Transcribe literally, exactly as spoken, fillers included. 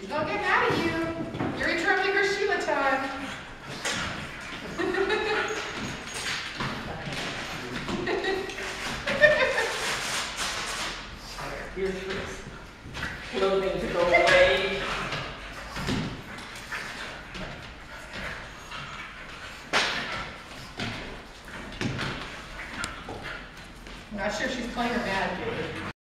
Don't get mad at you. You're interrupting her Sheila time. Here's this clothing to go away. I'm not sure if she's playing or mad.